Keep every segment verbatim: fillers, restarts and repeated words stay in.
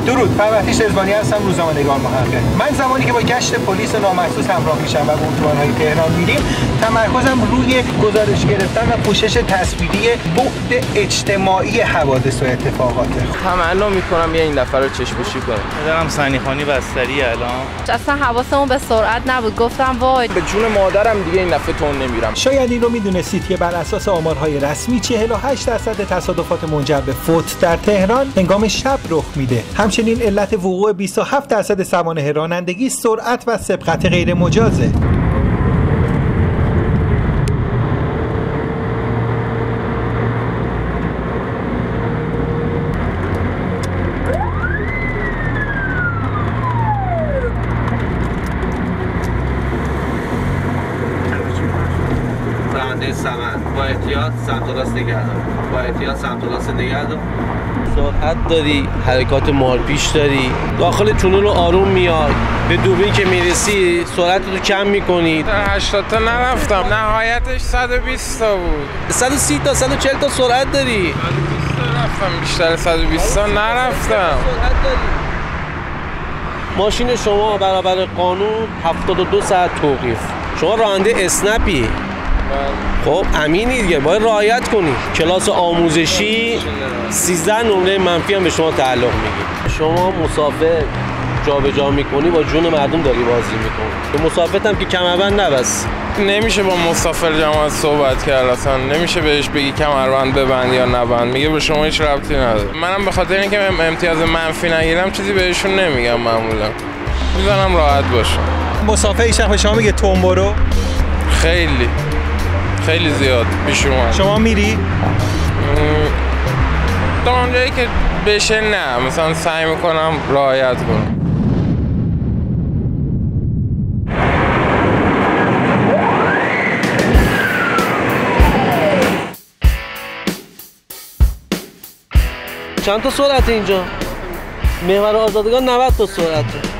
درود، فربهیش رضوانی هستم، روزنامه‌نگار محقق. من زمانی که با گشت پلیس نامحسوس همراه میشم و به اتوبان‌های تهران میریم، تمرکزم روی گزارش گرفتن و پوشش تصویری بعد اجتماعی حوادث و اتفاقاته. تمنا میکنم یه این نفر رو چشم‌پوشی کنم. دارم سنیخانی بستری الان. اصلا حواسمون به سرعت نبود. گفتم وای به جون مادرم دیگه این دفعه تون نمیرم. شاید این رو میدونستید که بر اساس آمارهای رسمی چهل و هشت درصد تصادفات منجر به فوت در تهران هنگام شب رخ میده. همچنین علت وقوع بیست و هفت درصد سوانح رانندگی سرعت و سبقت غیر مجازه. راننده سمن با احتیاط سمت راست نگه دار، با احتیاط سمت راست نگه دار. سرعت داری، حرکات مارپیش داری، داخل تونل رو آروم میاد، به دوربین که میرسی سرعت رو کم میکنی. هشتاد تا نرفتم، نهایتش صد و بیست تا بود. صد و سی تا صد و چهل تا سرعت داری. صد و بیست تا رفتم، بیشتر صد و بیست تا نرفتم. ماشین شما برابر قانون هفتاد و دو ساعت توقیف. شما راننده اسنپی. خب امینی دیگه، باید رعایت کنی. کلاس آموزشی سیزده نمره منفی هم به شما تعلق میگیره. شما مسافر جابجا میکنی، با جون مردم داری بازی میکنی. به مسافرت هم که کمربند نبست. نمیشه با مسافر جماعت صحبت کرد، اصلا نمیشه بهش بگی کمربند ببند یا نبند، میگه به شما هیچ ربطی نداره. منم به خاطر اینکه امتیاز منفی نگیرم چیزی بهشون نمیگم، معمولا میذارم راحت باشم. مسافر ایش به شما میگه تون برو؟ خیلی خیلی زیاد پیش اومد. شما میری؟ تا اونجایی که بشه نه، مثلا سعی میکنم رعایت کنم. چند تا سرعت اینجا؟ محور آزادگان نود تا سرعته.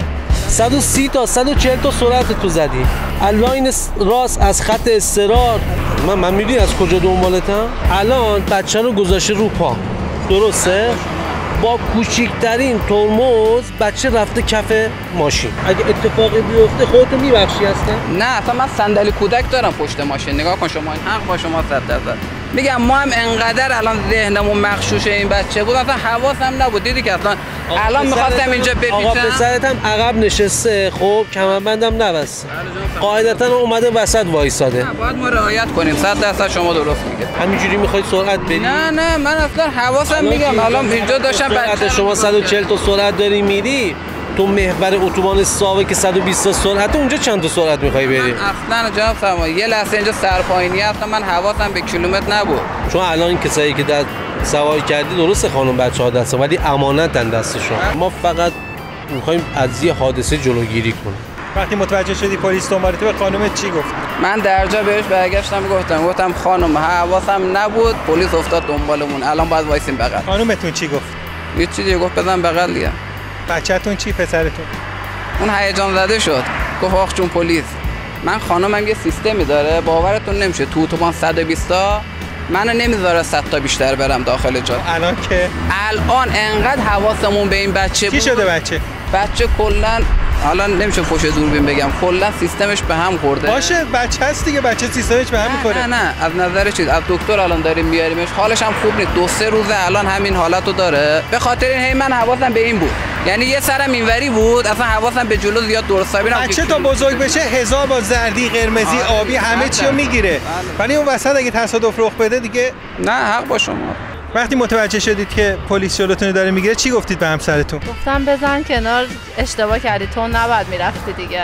صد و سی تا صد و چهل تا سرعت تو زدی. الان راست از خط اضطرار من من میدونی از کجا دنبالتم؟ الان بچه رو گذاشته رو پا، درسته؟ با کوچکترین ترمز بچه رفته کف ماشین. اگه اتفاقی بیفته خودتو میبخشی هستن؟ نه اصلا من صندلی کودک دارم پشت ماشین. نگاه کن شما، این حق با شما صد درصد. میگم ما هم انقدر الان ذهنمون مغشوش این بچه بود، اصلا حواسم نبود. دیدی که اصلا الان می‌خواستم اینجا بپیچم. آقا پسرت هم عقب نشسته، خب کمربندم نبسته، قاعدتا اومده وسط وایساده. باید ما رعایت کنیم. صد درصد شما درست میگه. همینجوری میخوای سرعت بری؟ نه نه من اصلا حواسم میگم الان اینجا داشتم بچه شما صد و چهل تا سرعت داری میری تو محور اتوبان ساوه که صد و بیست تا سرعت، اونجا چند تا سرعت میخوای بری؟ اصلا جناب فرما یه لحظه اینجا سرپاینی اصلا من حواسم به کیلومتر نبود. چون الان کسایی که در سواری کردی درسته خانم بچه‌ها دسته، ولی امانتن دست شما. ما فقط میخوایم از یه حادثه جلوگیری کنیم. وقتی متوجه شدی پلیس دنبالت، به خانومت چی گفت؟ من درجا بهش برگشتم گفتم گفتم خانم حواسم نبود، پلیس افتاد دنبالمون، الان باید وایسیم بغل. خانومتون چی گفت؟ یه چیزی گفت بزن بغل دیگه. بچه‌تون چی، پسرتون؟ اون هیجان زده شد، گفت آخ چون پلیس. من خانومم یه سیستمی داره باورتون نمیشه، تو اتوبان صد و بیست تا منو نمیذاره صد تا بیشتر برم داخل جاده. الان که الان انقدر حواسمون به این بچه بود. چی شده بچه؟ بچه کلا حالا نمیشه پشت دوربین بگم، کلا سیستمش به هم خورده. باشه بچه هست دیگه، بچه سیستمش به هم میخوره. نه نه از نظر چیز از دکتر الان داریم میاریمش، حالش هم خوب نیست، دو سه روزه الان همین حالتو داره. به خاطر این هی من حواسم به این بود، یعنی یه سرم اینوری بود، اصلا حواسم به جلو زیاد درست حسابی نبود. بچه تا بزرگ بشه هزار با زردی قرمزی آبی همه چی رو میگیره، ولی اون وسط اگه تصادف رخ بده دیگه. نه حق با شما. وقتی متوجه شدید که پلیس جلوتون داره میگیره چی گفتید به همسرتون؟ گفتم بزن کنار، اشتباه کردی، تو نباید میرفتی دیگه.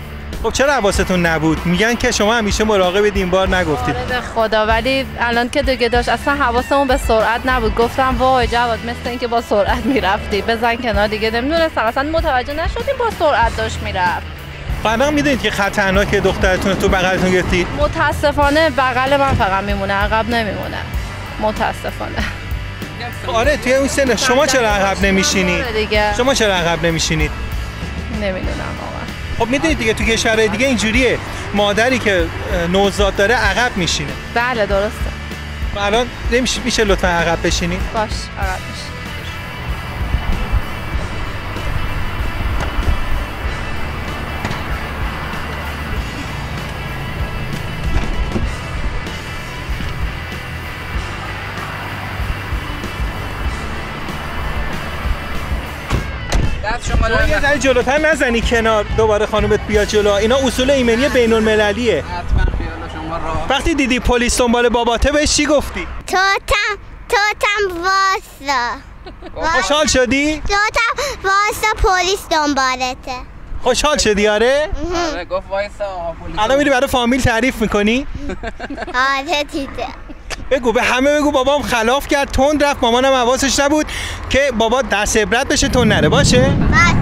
خب چرا حواستون نبود؟ میگن که شما همیشه مراقبید، این بار نگفتید. آره به خدا، ولی الان که دیگه داشت اصلا حواسمون به سرعت نبود. گفتم وای جواد مثل اینکه با سرعت میرفتی، بزن کنار دیگه. نمیدونستم اصلا متوجه نشدیم با سرعت داشت میرفت. الان میدونید که خطرناکه دخترتون تو بغلتون گرفتید؟ متاسفانه بغل من فقط میمونه، عقب نمیمونه. متاسفانه. آره توی اون سن شما چرا عقب نمیشینید؟ شما چرا عقب نمیشینید؟ نمیدونم واقعا. خب میدونید دیگه تو کشورهای دیگه اینجوریه، مادری که نوزاد داره عقب میشینه. بله درسته. الان نمیشه، میشه لطفا عقب بشینید؟ باش عقب بشین. شما یه ذره جلوتر نزنی کنار دوباره خانومت بیاد جلو. اینا اصول ایمنی بین المللیه. حتما خیال شما راه. وقتی دیدی پلیس دنبال باباته بهش چی گفتی؟ توتم توتم واسا. خوشحال شدی؟ توتم واسا پلیس دنبالته. خوشحال شدی آره؟ آره گفت وایسا پلیس. الان میری برای فامیل تعریف میکنی؟ آره دیده. بگو به همه بگو بابام خلاف کرد تند رفت مامانم حواسش نبود که بابا دست عبرت بشه تند نره باشه؟ باشه.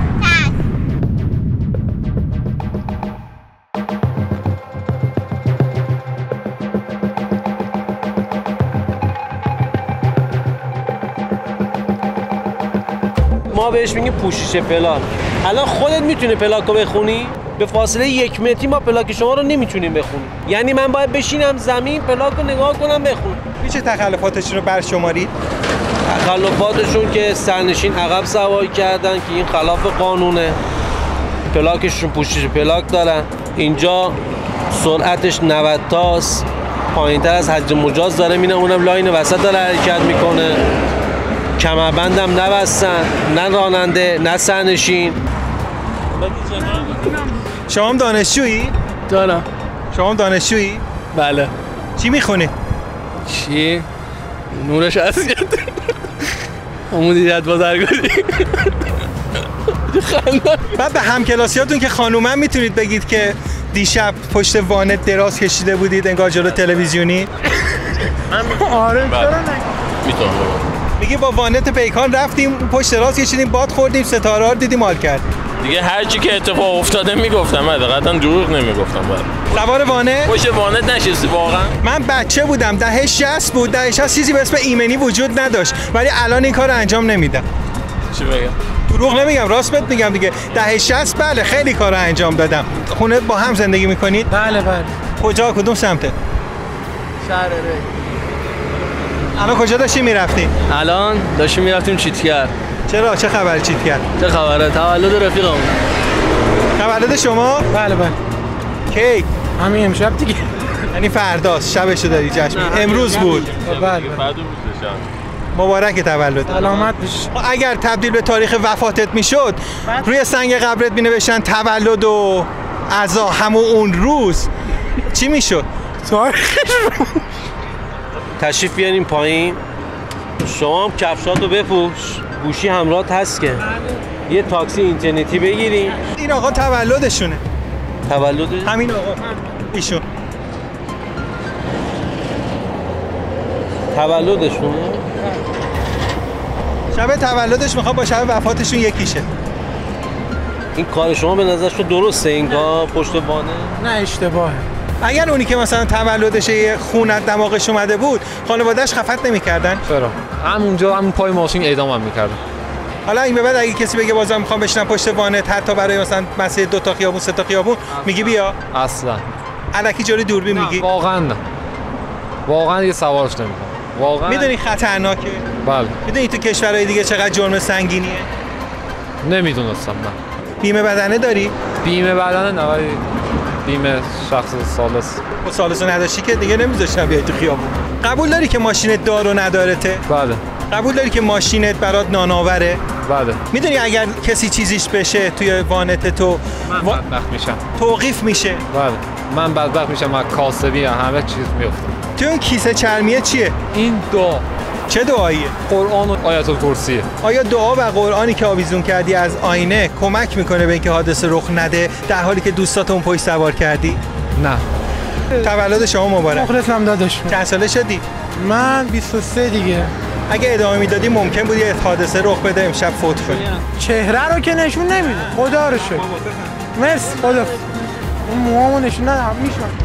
ما بهش میگیم پوشش پلاک. الان خودت میتونی پلاکو بخونی؟ به فاصله یک متری ما پلاک شما رو نمیتونیم بخونیم. یعنی من باید بشینم زمین پلاک رو نگاه کنم بخونم. میشه تخلفاتشون رو برشمارید؟ تخلفاتشون که سرنشین عقب سواری کردن که این خلاف قانونه. پلاکشون پوشش پلاک دارن. اینجا سرعتش نود تاست. پایینتر از حد مجاز داره میره، اونم لاین وسط داره حرکت میکنه. کمربندم نبستن، نه راننده نه سرنشین. شما هم دانشجویی؟ دارم. شما هم دانشجویی؟ بله. چی میخونی؟ چی؟ نور شخصیت. مدیریت بازرگانی. بعد به همکلاسیاتون که خانومم میتونید بگید که دیشب پشت وانت دراز کشیده بودید انگار جلو تلویزیونی؟ آره چرا نه؟ میتونم میگه با وانت پیکان رفتیم پشت دراز کشیدیم باد خوردیم ستاره ها رو دیدیم حال کردیم. دیگه هر چی که اتفاق افتاده میگفتم، حقیقتا دروغ نمیگفتم. بعد سوار وانت؟ پشت وانت نشستی واقعا؟ من بچه بودم دهه شصت بود، دهه شصت چیزی به اسم ایمنی وجود نداشت ولی الان این کار انجام نمیدم. چی بگم؟ دروغ نمیگم راست بهت میگم دیگه. دهه شصت بله خیلی کارا انجام دادم. خونه با هم زندگی میکنید؟ بله بله. کجا کدوم سمته؟ شهر ری. الان کجا داشتی میرفتی؟ الان داشتیم میرفتیم چیتگر. چرا چه خبر چیتگر؟ چه خبره؟ تولد رفیقم. تولد شما؟ بله بله. کی؟ همین امشب دیگه. یعنی فرداست شبشو داری جشن؟ امروز بود. بله. مبارک تولد. سلامت بش. اگر تبدیل به تاریخ وفاتت میشد روی سنگ قبرت مینوشتن تولد و عزا همون اون روز چی میشد؟ تشریف بیاریم پایین. شما هم کفشاتو بپوش. گوشی همراهت هست که یه تاکسی اینترنتی بگیریم. این آقا تولدشونه. تولد همین آقا ایشون تولدشونه. شب تولدش میخواد با شب وفاتشون یکیشه. این کار شما به نظر شما درسته این کار پشت وانه؟ نه اشتباهه. اگر اونی که مثلا تولدش یه خونت دماغش اومده بود خانواده‌اش خفت نمی‌کردن؟ چرا؟ همونجا همون پای ماشین اعدامم می‌کردن. حالا این به بعد اگه کسی بگه بازم میخوام بشینم پشت وانت حتی برای مثلا مسیر دو تا خیابون سه تا خیابون میگی بیا؟ اصلا. الکی جوری دوربین میگی؟ واقعا نه. واقعا یه سوارش نمی‌کنم. واقعا. میدونی خطرناکه؟ بله. میدونی تو کشورهای دیگه چقدر جرم سنگینیه؟ نمیدونستم نه. بیمه بدنه داری؟ بیمه بدنه نه ولی بیمه شخص سالس. خب سالسو نداشتی که دیگه نمیذاشتم بیای تو خیابون. قبول داری که ماشینت دار و ندارته؟ بله. قبول داری که ماشینت برات نانآوره؟ بله. میدونی اگر کسی چیزیش بشه توی وانت تو من وا... بدبخت میشم. توقیف میشه. بله. من بدبخت میشم از کاسبی همه چیز میفته. تو اون کیسه چرمیه چیه؟ این دعا. چه دعاییه؟ قرآن و آیت الکرسیه. آیا دعا و قرآنی که آویزون کردی از آینه کمک میکنه به اینکه حادثه رخ نده در حالی که دوستات اون پشت سوار کردی؟ نه. تولد شما مبارک. مخلصم داداش. چند ساله شدی؟ من بیست و سه دیگه. اگه ادامه میدادی ممکن بود یه حادثه رخ بده امشب فوت کنی. چهره رو که نشون نمیده. خدا رو شکر. مرسی خدا. اون موهامو نشون ندم میشم.